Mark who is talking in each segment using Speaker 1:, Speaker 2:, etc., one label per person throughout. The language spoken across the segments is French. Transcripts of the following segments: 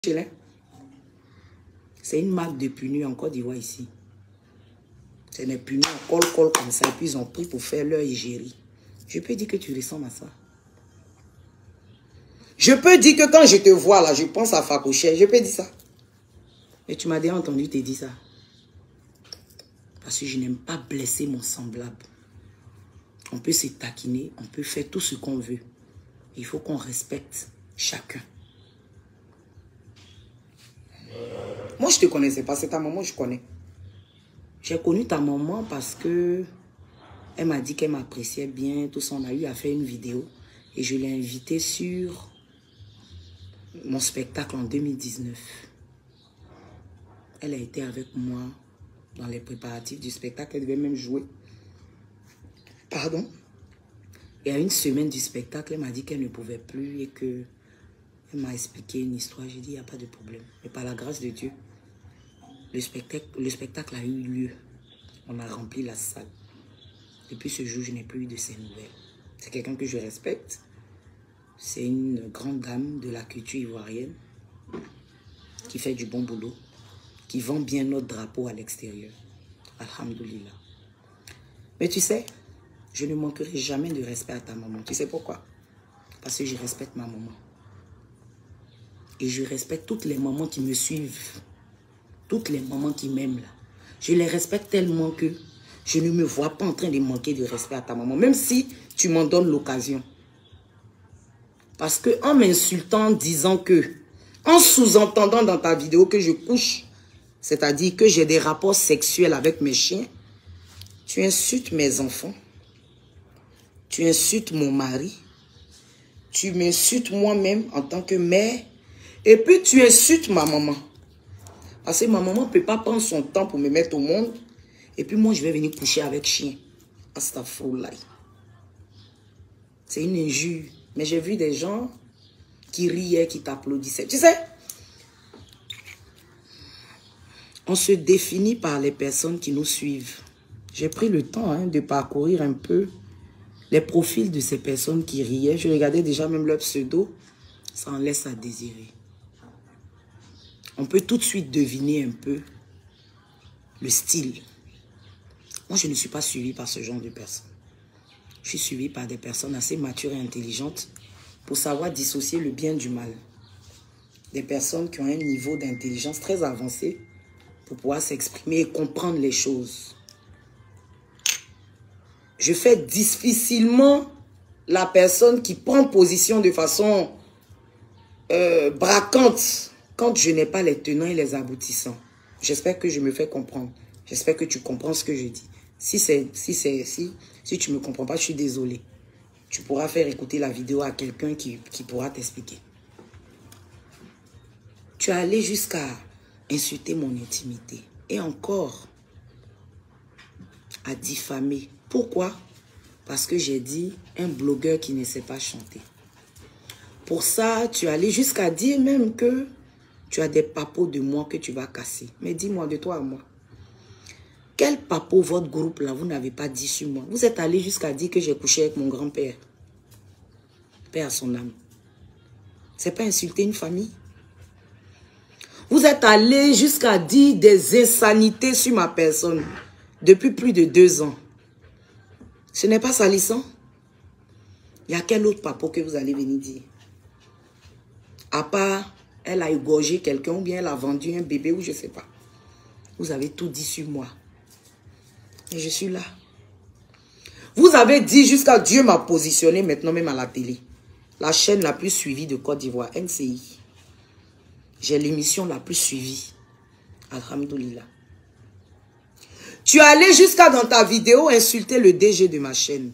Speaker 1: C'est une marque de punus en Côte d'Ivoire ici. C'est des punus en col comme ça. Et puis ils ont pris pour faire leur égérie. Je peux dire que tu ressembles à ça. Je peux dire que quand je te vois là, je pense à Fakouché. Je peux dire ça. Mais tu m'as déjà entendu te dire ça. Parce que je n'aime pas blesser mon semblable. On peut se taquiner, on peut faire tout ce qu'on veut. Il faut qu'on respecte chacun. Moi, je ne te connaissais pas. C'est ta maman, je connais. J'ai connu ta maman parce que elle m'a dit qu'elle m'appréciait bien. Tout ça, on a eu à faire une vidéo. Et je l'ai invitée sur mon spectacle en 2019. Elle a été avec moi dans les préparatifs du spectacle. Elle devait même jouer. Pardon. Et à une semaine du spectacle, elle m'a dit qu'elle ne pouvait plus et que elle m'a expliqué une histoire. J'ai dit, il n'y a pas de problème. Mais par la grâce de Dieu, le spectacle a eu lieu. On a rempli la salle. Depuis ce jour, je n'ai plus eu de ses nouvelles. C'est quelqu'un que je respecte. C'est une grande dame de la culture ivoirienne qui fait du bon boulot, qui vend bien notre drapeau à l'extérieur. Alhamdoulilah. Mais tu sais, je ne manquerai jamais de respect à ta maman. Tu sais pourquoi? Parce que je respecte ma maman. Et je respecte toutes les mamans qui me suivent. Toutes les mamans qui m'aiment là. Je les respecte tellement que je ne me vois pas en train de manquer de respect à ta maman. Même si tu m'en donnes l'occasion. Parce que en m'insultant, disant que, en sous-entendant dans ta vidéo que je couche, c'est-à-dire que j'ai des rapports sexuels avec mes chiens, tu insultes mes enfants, tu insultes mon mari, tu m'insultes moi-même en tant que mère, et puis tu insultes ma maman. Parce que ma maman ne peut pas prendre son temps pour me mettre au monde, et puis moi je vais venir coucher avec chien. Astaghfirullah. C'est une injure. Mais j'ai vu des gens qui riaient, qui t'applaudissaient. Tu sais, on se définit par les personnes qui nous suivent. J'ai pris le temps de parcourir un peu les profils de ces personnes qui riaient. Je regardais déjà même leur pseudo. Ça en laisse à désirer. On peut tout de suite deviner un peu le style. Moi, je ne suis pas suivie par ce genre de personnes. Je suis suivie par des personnes assez matures et intelligentes pour savoir dissocier le bien du mal. Des personnes qui ont un niveau d'intelligence très avancé pour pouvoir s'exprimer et comprendre les choses. Je fais difficilement la personne qui prend position de façon braquante quand je n'ai pas les tenants et les aboutissants. J'espère que je me fais comprendre. J'espère que tu comprends ce que je dis. Si tu ne me comprends pas, je suis désolé. Tu pourras faire écouter la vidéo à quelqu'un qui pourra t'expliquer. Tu es allé jusqu'à insulter mon intimité. Et encore, à diffamer. Pourquoi? Parce que j'ai dit un blogueur qui ne sait pas chanter. Pour ça, tu es allé jusqu'à dire même que tu as des papos de moi que tu vas casser. Mais dis-moi, de toi à moi. Quel papo votre groupe là, vous n'avez pas dit sur moi? Vous êtes allé jusqu'à dire que j'ai couché avec mon grand-père. Père à son âme. C'est pas insulter une famille? Vous êtes allé jusqu'à dire des insanités sur ma personne depuis plus de 2 ans. Ce n'est pas salissant? Il y a quel autre papo que vous allez venir dire? À part, elle a égorgé quelqu'un ou bien elle a vendu un bébé ou je ne sais pas. Vous avez tout dit sur moi. Et je suis là. Vous avez dit jusqu'à Dieu m'a positionné maintenant même à la télé. La chaîne la plus suivie de Côte d'Ivoire, NCI. J'ai l'émission la plus suivie. Alhamdoulilah. Tu es allé jusqu'à dans ta vidéo insulter le DG de ma chaîne.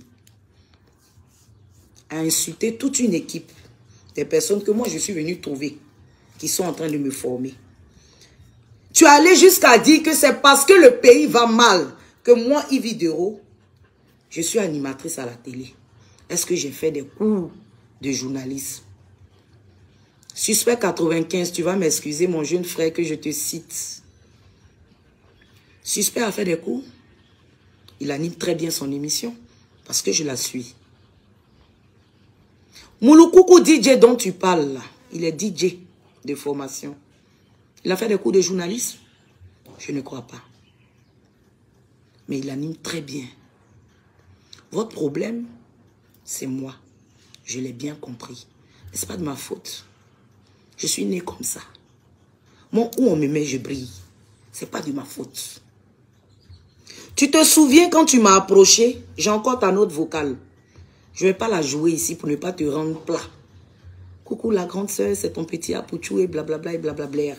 Speaker 1: À insulter toute une équipe. Des personnes que moi je suis venu trouver. Qui sont en train de me former. Tu es allé jusqu'à dire que c'est parce que le pays va mal. Que moi, Yves Dero, je suis animatrice à la télé. Est-ce que j'ai fait des cours de journalisme? Suspect 95, tu vas m'excuser, mon jeune frère, que je te cite. Suspect a fait des cours. Il anime très bien son émission. Parce que je la suis. Mouloukoukou DJ dont tu parles là, il est DJ de formation. Il a fait des cours de journalisme. Je ne crois pas. Mais il anime très bien. Votre problème, c'est moi. Je l'ai bien compris. Mais ce n'est pas de ma faute. Je suis né comme ça. Moi, où on me met, je brille. Ce n'est pas de ma faute. Tu te souviens quand tu m'as approché, j'ai encore ta note vocale. Je ne vais pas la jouer ici pour ne pas te rendre plat. Coucou la grande sœur, c'est ton petit apouchou et blablabla et blablabla.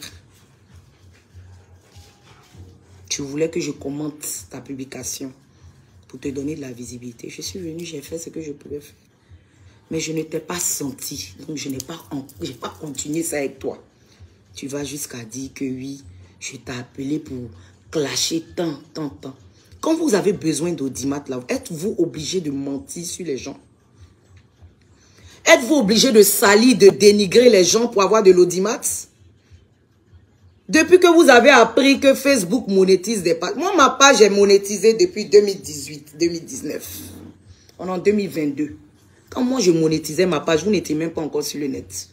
Speaker 1: Tu voulais que je commente ta publication pour te donner de la visibilité. Je suis venue, j'ai fait ce que je pouvais faire. Mais je ne t'ai pas senti. Donc je n'ai pas continué ça avec toi. Tu vas jusqu'à dire que oui, je t'ai appelé pour clasher tant. Quand vous avez besoin d'audimat, là, êtes-vous obligé de mentir sur les gens? Êtes-vous obligé de salir, de dénigrer les gens pour avoir de l'audimat? Depuis que vous avez appris que Facebook monétise des pages. Moi, ma page est monétisée depuis 2018, 2019. On est en 2022. Quand moi, je monétisais ma page, vous n'étiez même pas encore sur le net.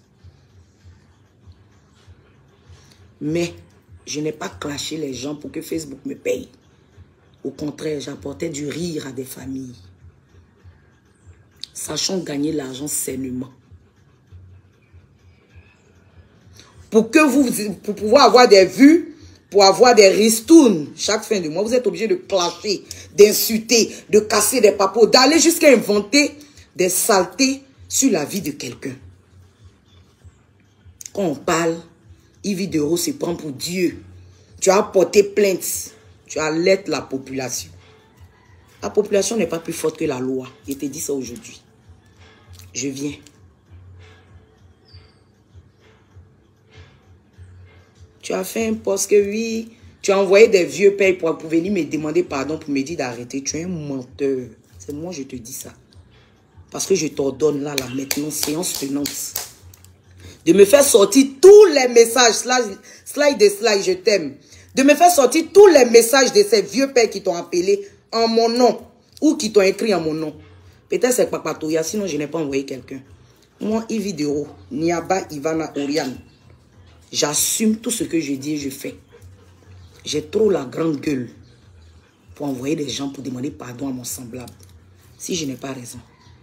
Speaker 1: Mais je n'ai pas clashé les gens pour que Facebook me paye. Au contraire, j'apportais du rire à des familles. Sachant gagner l'argent sainement. Pour pouvoir avoir des vues, pour avoir des ristournes chaque fin de mois, vous êtes obligé de clasher, d'insulter, de casser des papos, d'aller jusqu'à inventer des saletés sur la vie de quelqu'un. Quand on parle, Yves Dero se prend pour Dieu. Tu as porté plainte. Tu allaites la population. La population n'est pas plus forte que la loi. Je te dis ça aujourd'hui. Je viens. Tu as fait un poste que oui, tu as envoyé des vieux pères pour venir me demander pardon, pour me dire d'arrêter. Tu es un menteur. C'est moi, je te dis ça. Parce que je t'ordonne là, maintenant, séance tenante, de me faire sortir tous les messages, slide, je t'aime. De me faire sortir tous les messages de ces vieux pères qui t'ont appelé en mon nom ou qui t'ont écrit en mon nom. Peut-être c'est Papatoya, sinon je n'ai pas envoyé quelqu'un. Moi, Yves Dero, Niaba Ivana Oriane, j'assume tout ce que je dis et je fais. J'ai trop la grande gueule pour envoyer des gens pour demander pardon à mon semblable. Si je n'ai pas raison.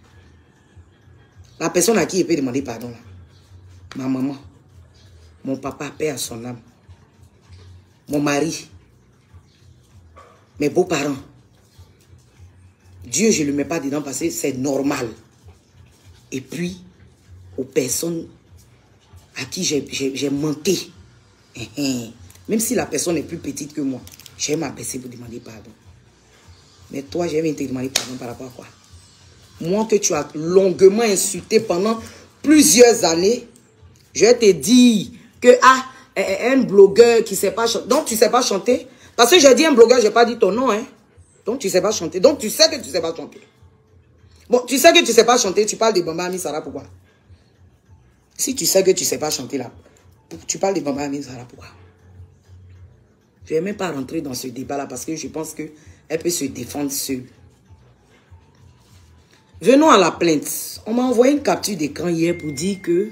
Speaker 1: La personne à qui je peux demander pardon là. Ma maman, mon papa, paix à son âme. Mon mari, mes beaux-parents. Dieu, je ne le mets pas dedans parce que c'est normal. Et puis, aux personnes à qui j'ai manqué. Même si la personne est plus petite que moi, j'ai m'abaisser pour demander pardon. Mais toi, j'ai même te demander pardon par rapport à quoi? Moi que tu as longuement insulté pendant plusieurs années, je te dis que un blogueur qui ne sait pas chanter. Donc, tu ne sais pas chanter. Parce que j'ai dit un blogueur, je n'ai pas dit ton nom. Hein. Donc, tu ne sais pas chanter. Donc, tu sais que tu ne sais pas chanter. Bon, tu sais que tu ne sais pas chanter, tu parles de Bamba Amisara, pourquoi? Si tu sais que tu ne sais pas chanter là, tu parles de Bamba Amisara, pourquoi? Je ne vais même pas rentrer dans ce débat-là parce que je pense qu'elle peut se défendre seule. Venons à la plainte. On m'a envoyé une capture d'écran hier pour dire que...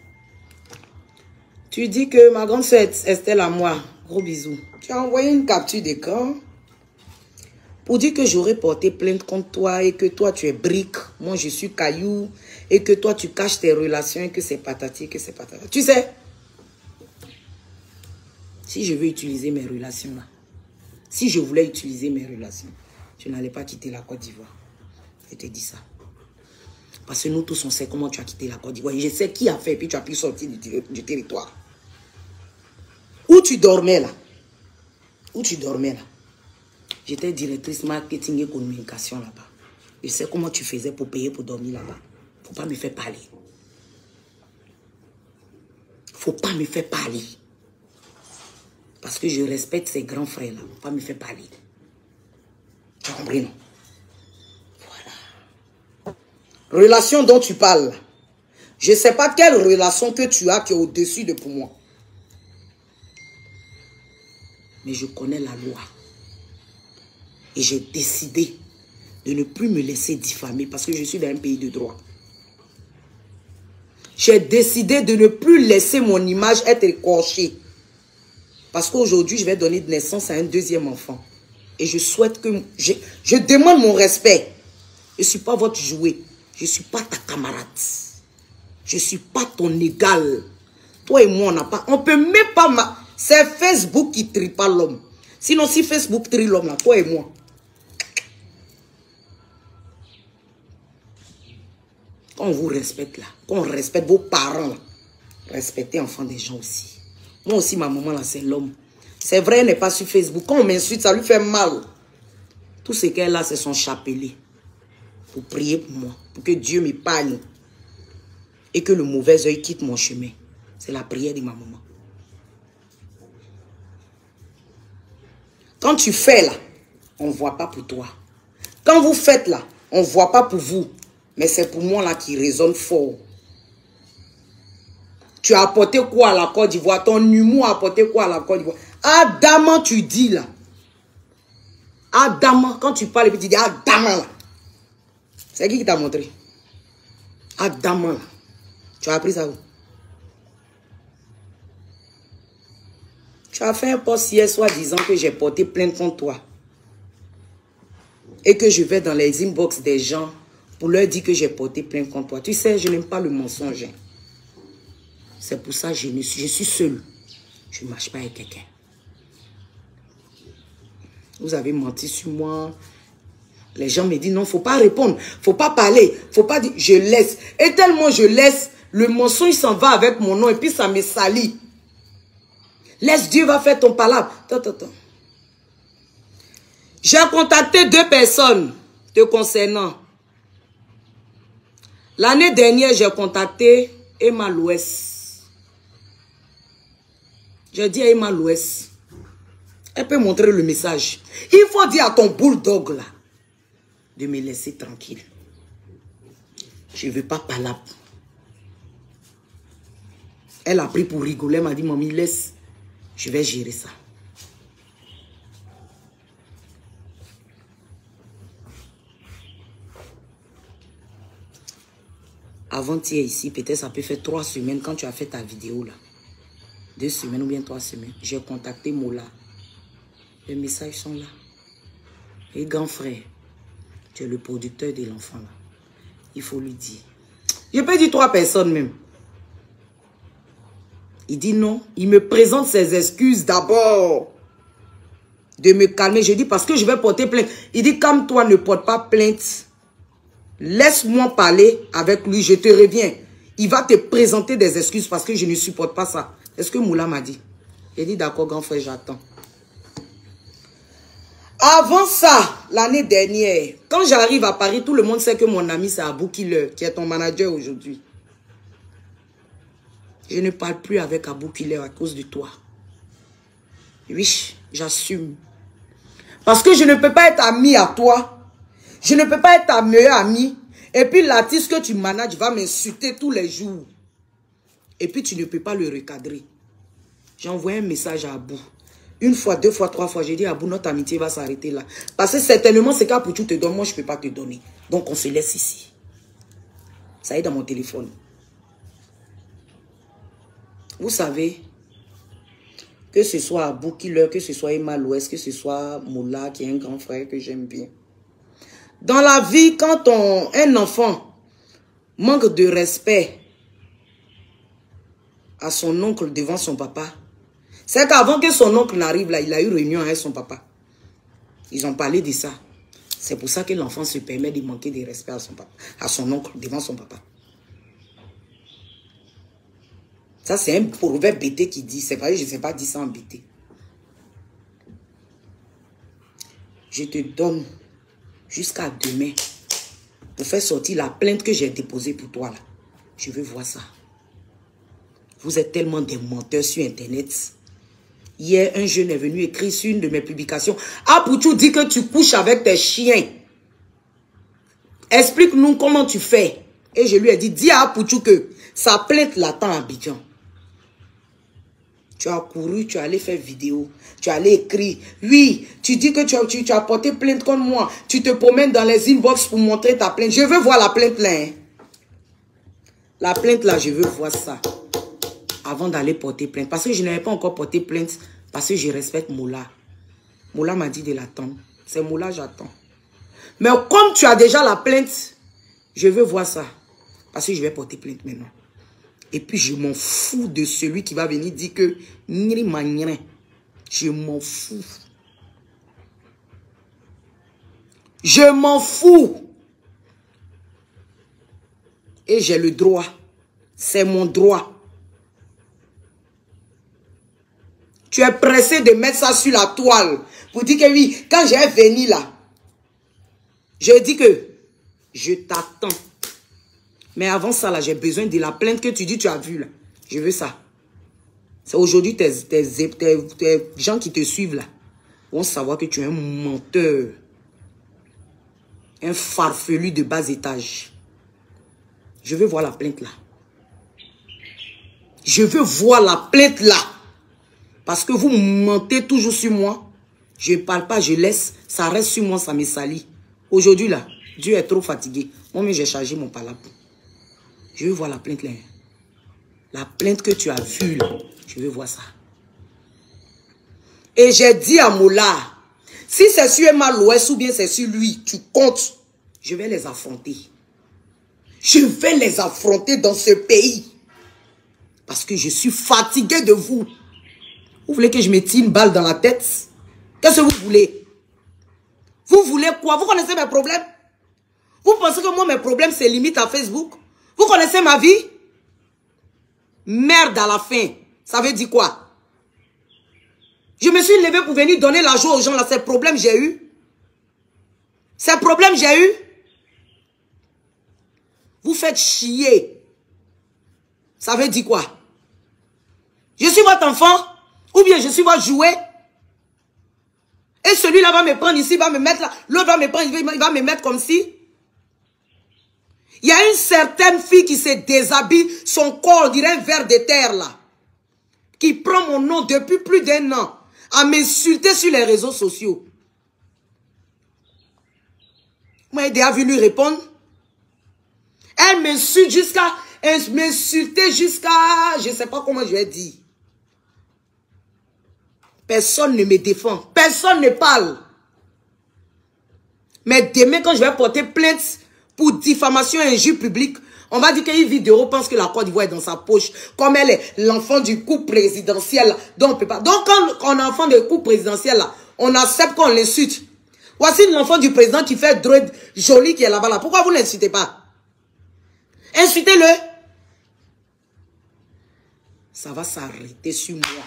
Speaker 1: Tu dis que ma grande sœur Estelle à moi, gros bisous. Tu as envoyé une capture d'écran pour dire que j'aurais porté plainte contre toi et que toi tu es brique, moi je suis caillou et que toi tu caches tes relations et que c'est patati, que c'est patata. Tu sais, si je veux utiliser mes relations là, si je voulais utiliser mes relations, je n'allais pas quitter la Côte d'Ivoire. Je te dis ça. Parce que nous tous on sait comment tu as quitté la Côte d'Ivoire. Je sais qui a fait et puis tu as pu sortir du territoire. Où tu dormais là? Où tu dormais là? J'étais directrice marketing et communication là-bas. Je sais comment tu faisais pour payer pour dormir là-bas. Faut pas me faire parler. Faut pas me faire parler. Parce que je respecte ces grands frères là. Faut pas me faire parler. Tu as compris non? Voilà. Relation dont tu parles. Je ne sais pas quelle relation que tu as qui est au-dessus de pour moi. Mais je connais la loi. Et j'ai décidé de ne plus me laisser diffamer parce que je suis dans un pays de droit. J'ai décidé de ne plus laisser mon image être écorchée. Parce qu'aujourd'hui, je vais donner de naissance à un deuxième enfant. Et je souhaite que... Je demande mon respect. Je ne suis pas votre jouet. Je ne suis pas ta camarade. Je ne suis pas ton égal. Toi et moi, on n'a pas... On peut même pas... C'est Facebook qui trie pas l'homme. Sinon, si Facebook trie l'homme, là, toi et moi. Quand on vous respecte, là, quand on respecte vos parents, là, respectez enfants des gens aussi. Moi aussi, ma maman, là, c'est l'homme. C'est vrai, elle n'est pas sur Facebook. Quand on m'insulte, ça lui fait mal. Tout ce qu'elle a, c'est son chapelet. Pour prier pour moi. Pour que Dieu m'épargne. Et que le mauvais œil quitte mon chemin. C'est la prière de ma maman. Quand tu fais là, on ne voit pas pour toi. Quand vous faites là, on ne voit pas pour vous. Mais c'est pour moi là qui résonne fort. Tu as apporté quoi à la Côte d'Ivoire? Ton humour a apporté quoi à la Côte d'Ivoire? Adamant, tu dis là. Adamant, quand tu parles, tu dis Adamant là. C'est qui t'a montré? Adamant là. Tu as appris ça où? Tu as fait un post hier soir disant que j'ai porté plainte contre toi. Et que je vais dans les inbox des gens pour leur dire que j'ai porté plainte contre toi. Tu sais, je n'aime pas le mensonge. C'est pour ça que je suis seule. Je ne marche pas avec quelqu'un. Vous avez menti sur moi. Les gens me disent non, il ne faut pas répondre. Il ne faut pas parler. Il ne faut pas dire. Je laisse. Et tellement je laisse, le mensonge s'en va avec mon nom et puis ça me salit. Laisse Dieu va faire ton palabre. Attends. J'ai contacté 2 personnes te concernant. L'année dernière, j'ai contacté Emma Louès. J'ai dit à Emma Louès, elle peut montrer le message. Il faut dire à ton bulldog là, de me laisser tranquille. Je ne veux pas palabre. Elle a pris pour rigoler, elle m'a dit, mamie, laisse. Je vais gérer ça. Avant-hier ici, peut-être ça peut faire 3 semaines quand tu as fait ta vidéo là. 2 semaines ou bien 3 semaines. J'ai contacté Mola. Les messages sont là. Et grand frère, tu es le producteur de l'enfant là. Il faut lui dire. Je peux dire 3 personnes même. Il dit non. Il me présente ses excuses d'abord. De me calmer. Je dis parce que je vais porter plainte. Il dit comme toi ne porte pas plainte. Laisse-moi parler avec lui. Je te reviens. Il va te présenter des excuses parce que je ne supporte pas ça. C'est ce que Moula m'a dit. J'ai dit d'accord grand frère, j'attends. Avant ça, l'année dernière, quand j'arrive à Paris, tout le monde sait que mon ami c'est Abou Killer, qui est ton manager aujourd'hui. Je ne parle plus avec Abou Killer à cause de toi. Oui, j'assume. Parce que je ne peux pas être ami à toi. Je ne peux pas être ta meilleure amie. Et puis l'artiste que tu manages va m'insulter tous les jours. Et puis tu ne peux pas le recadrer. J'ai envoyé un message à Abou. 1 fois, 2 fois, 3 fois, j'ai dit Abou, notre amitié va s'arrêter là. Parce que certainement, c'est qu'Apoutou te donne, moi je ne peux pas te donner. Donc on se laisse ici. Ça est dans mon téléphone. Vous savez, que ce soit Abou Killer, que ce soit Emma Louès, que ce soit Moula, qui est un grand frère que j'aime bien. Dans la vie, quand un enfant manque de respect à son oncle devant son papa, c'est qu'avant que son oncle n'arrive là, il a eu réunion avec son papa. Ils ont parlé de ça. C'est pour ça que l'enfant se permet de manquer de respect à son papa, à son oncle devant son papa. Ça, c'est un proverbe BT qui dit, c'est vrai, je ne sais pas dire ça en BT. Je te donne jusqu'à demain pour faire sortir la plainte que j'ai déposée pour toi là. Je veux voir ça. Vous êtes tellement des menteurs sur Internet. Hier, un jeune est venu écrire sur une de mes publications. Apoutou dit que tu couches avec tes chiens. Explique-nous comment tu fais. Et je lui ai dit, dis à Apoutou que sa plainte l'attend à Abidjan. Tu as couru, tu es allé faire vidéo. Tu es allé écrire. Oui, tu dis que tu as porté plainte contre moi. Tu te promènes dans les inbox pour montrer ta plainte. Je veux voir la plainte là. Hein. La plainte là, je veux voir ça. Avant d'aller porter plainte. Parce que je n'avais pas encore porté plainte. Parce que je respecte Moula. Moula m'a dit de l'attendre. C'est Moula, j'attends. Mais comme tu as déjà la plainte, je veux voir ça. Parce que je vais porter plainte maintenant. Et puis je m'en fous de celui qui va venir dire que je m'en fous. Je m'en fous. Et j'ai le droit. C'est mon droit. Tu es pressé de mettre ça sur la toile. Pour dire que oui, quand j'ai venu là, je dis que je t'attends. Mais avant ça là, j'ai besoin de la plainte que tu dis tu as vue là. Je veux ça. C'est aujourd'hui tes gens qui te suivent là vont savoir que tu es un menteur. Un farfelu de bas étage. Je veux voir la plainte là. Je veux voir la plainte là. Parce que vous mentez toujours sur moi. Je ne parle pas, je laisse. Ça reste sur moi, ça me salit. Aujourd'hui là, Dieu est trop fatigué. Moi-même, j'ai chargé mon palabre. Je veux voir la plainte là. La plainte que tu as vue là. Je veux voir ça. Et j'ai dit à Moula, si c'est sur Mal-Ouest ou bien c'est sur lui, tu comptes. Je vais les affronter. Je vais les affronter dans ce pays. Parce que je suis fatigué de vous. Vous voulez que je me tire une balle dans la tête? Qu'est-ce que vous voulez? Vous voulez quoi? Vous connaissez mes problèmes? Vous pensez que moi, mes problèmes, c'est limite à Facebook? Vous connaissez ma vie? Merde à la fin. Ça veut dire quoi? Je me suis levé pour venir donner l'argent aux gens là. Ces problèmes, j'ai eu. Ces problèmes, j'ai eu. Vous faites chier. Ça veut dire quoi? Je suis votre enfant? Ou bien je suis votre jouet? Et celui-là va me prendre ici, va me mettre là. L'autre va me prendre, il va me mettre comme si. Il y a une certaine fille qui se déshabille, son corps, on dirait un ver de terre là. Qui prend mon nom depuis plus d'1 an. À m'insulter sur les réseaux sociaux. Moi, elle a vu lui répondre. Elle m'insulte jusqu'à... Elle m'insultait jusqu'à... Je ne sais pas comment je vais dire. Personne ne me défend. Personne ne parle. Mais demain, quand je vais porter plainte pour diffamation et injure publique, on va dire qu'une vidéo pense que la Côte d'Ivoire est dans sa poche. Comme elle est l'enfant du couple présidentiel. Donc, on peut pas. Donc, quand on est enfant du couple présidentiel, là, on accepte qu'on l'insulte. Voici l'enfant du président qui fait dread joli qui est là-bas. Là. Pourquoi vous ne l'insultez pas? Insultez-le. Ça va s'arrêter sur moi.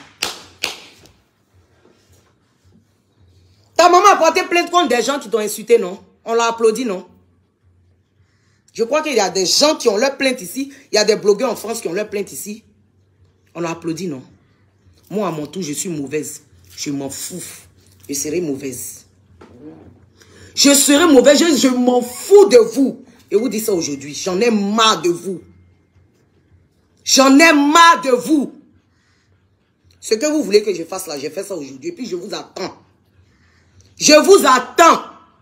Speaker 1: Ta maman a porté plainte contre des gens qui t'ont insulté, non? On l'a applaudi, non? Je crois qu'il y a des gens qui ont leur plainte ici. Il y a des blogueurs en France qui ont leur plainte ici. On l'a applaudi, non? Moi, à mon tour, je suis mauvaise. Je m'en fous. Je serai mauvaise. Je serai mauvaise. Je m'en fous de vous. Et vous dites ça aujourd'hui. J'en ai marre de vous. J'en ai marre de vous. Ce que vous voulez que je fasse là, j'ai fait ça aujourd'hui. Et puis je vous attends. Je vous attends.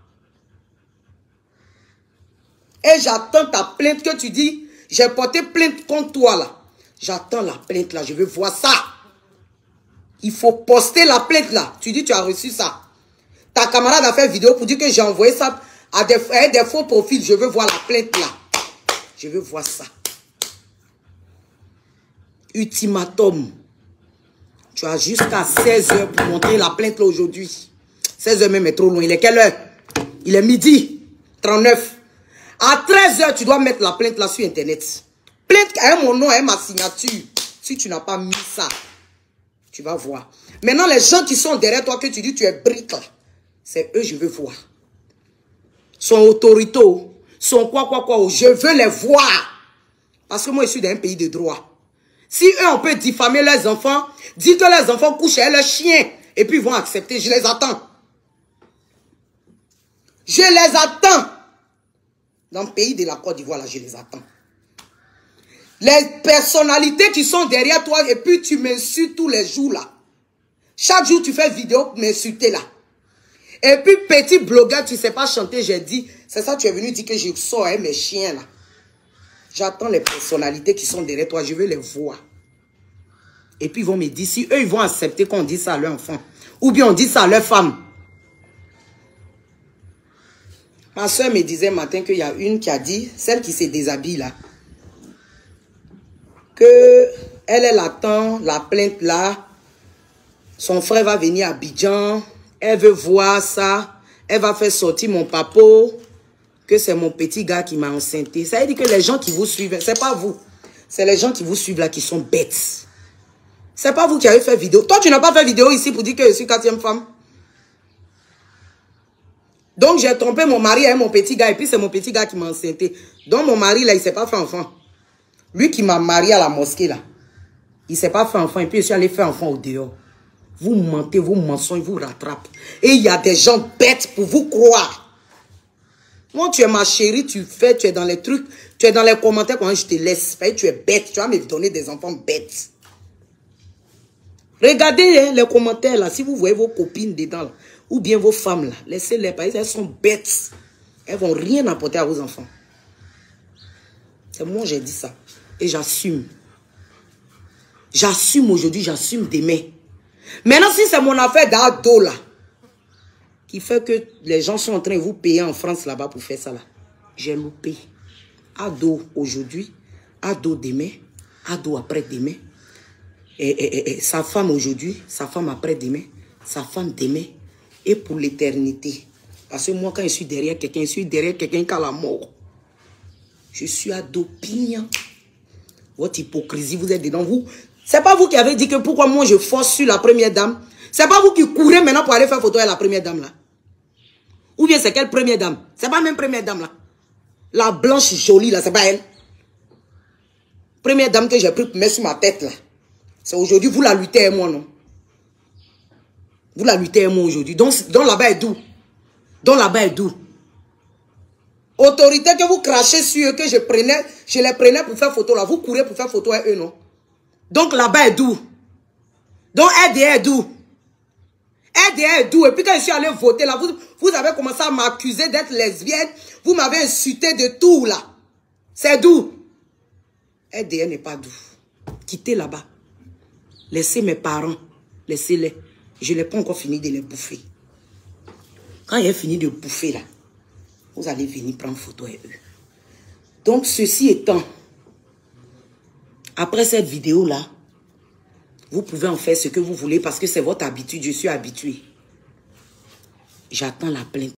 Speaker 1: Et j'attends ta plainte que tu dis. J'ai porté plainte contre toi là. J'attends la plainte là. Je veux voir ça. Il faut poster la plainte là. Tu dis tu as reçu ça. Ta camarade a fait vidéo pour dire que j'ai envoyé ça à des faux profils. Je veux voir la plainte là. Je veux voir ça. Ultimatum. Tu as jusqu'à 16 h pour montrer la plainte là aujourd'hui. 16 h même est trop loin. Il est quelle heure? Il est midi 39. À 13 h, tu dois mettre la plainte là sur internet. Plainte avec mon nom et ma signature. Si tu n'as pas mis ça, tu vas voir. Maintenant, les gens qui sont derrière toi, que tu dis tu es brique là, c'est eux je veux voir. Son autorité, son quoi. Je veux les voir. Parce que moi, je suis dans un pays de droit. Si eux, on peut diffamer leurs enfants, dire que leurs enfants couchent avec leurs chiens, et puis ils vont accepter, je les attends. Je les attends. Dans le pays de la Côte d'Ivoire, là, je les attends. Les personnalités qui sont derrière toi, et puis tu m'insultes tous les jours, là. Chaque jour, tu fais vidéo pour m'insulter, là. Et puis, petit blogueur, tu ne sais pas chanter, j'ai dit, c'est ça, tu es venu dire que je sors avec mes chiens, là. J'attends les personnalités qui sont derrière toi. Je veux les voir. Et puis ils vont me dire si eux, ils vont accepter qu'on dise ça à leur enfant. Ou bien on dit ça à leur femme. Ma soeur me disait matin qu'il y a une qui a dit, celle qui se déshabille là, que elle attend la plainte là. Son frère va venir à Abidjan. Elle veut voir ça. Elle va faire sortir mon papo. Que c'est mon petit gars qui m'a enceinté. Ça veut dire que les gens qui vous suivent, c'est pas vous. C'est les gens qui vous suivent là qui sont bêtes. C'est pas vous qui avez fait vidéo. Toi, tu n'as pas fait vidéo ici pour dire que je suis 4e femme. Donc, j'ai trompé mon mari avec mon petit gars. Et puis, c'est mon petit gars qui m'a enceinté. Donc, mon mari, là, il ne s'est pas fait enfant. Lui qui m'a marié à la mosquée, là. Il ne s'est pas fait enfant. Et puis, je suis allé faire enfant au dehors. Vous mentez, vos mensonges vous rattrapent. Et il y a des gens bêtes pour vous croire. Moi, tu es ma chérie, tu es dans les trucs. Tu es dans les commentaires quand je te laisse. Tu es bête. Tu vas me donner des enfants bêtes. Regardez hein, les commentaires, là. Si vous voyez vos copines dedans, là. Ou bien vos femmes, là, laissez-les, parce qu'elles sont bêtes. Elles ne vont rien apporter à vos enfants. C'est moi, j'ai dit ça. Et j'assume. J'assume aujourd'hui, j'assume demain. Maintenant, si c'est mon affaire d'ado, là, qui fait que les gens sont en train de vous payer en France, là-bas, pour faire ça, là, j'ai loupé. Ado aujourd'hui, ado demain, ado après-demain. Et sa femme aujourd'hui, sa femme après-demain, sa femme demain. Et pour l'éternité. Parce que moi, quand je suis derrière quelqu'un, je suis derrière quelqu'un qui a la mort. Je suis adopinant. Votre hypocrisie, vous êtes dedans. Vous, c'est pas vous qui avez dit que pourquoi moi je force sur la première dame. C'est pas vous qui courez maintenant pour aller faire photo avec la première dame là. Ou bien c'est quelle première dame? C'est pas même première dame là. La blanche jolie là, c'est pas elle. Première dame que j'ai pris pour mettre sur ma tête là. C'est aujourd'hui, vous la luttez avec moi, non? Vous la luttez avec moi aujourd'hui. Donc là-bas est d'où? Donc là-bas est d'où? Autorité que vous crachez sur eux, que je les prenais pour faire photo là. Vous courez pour faire photo avec eux, non? Donc là-bas est d'où? Donc RDA est d'où? RDA est d'où? Et puis quand je suis allé voter là, vous avez commencé à m'accuser d'être lesbienne. Vous m'avez insulté de tout là. C'est d'où? RDA n'est pas d'où. Quittez là-bas. Laissez mes parents. Laissez-les. Je n'ai pas encore fini de les bouffer. Quand j'ai fini de bouffer là, vous allez venir prendre photo avec eux. Donc, ceci étant, après cette vidéo-là, vous pouvez en faire ce que vous voulez parce que c'est votre habitude. Je suis habitué. J'attends la plainte.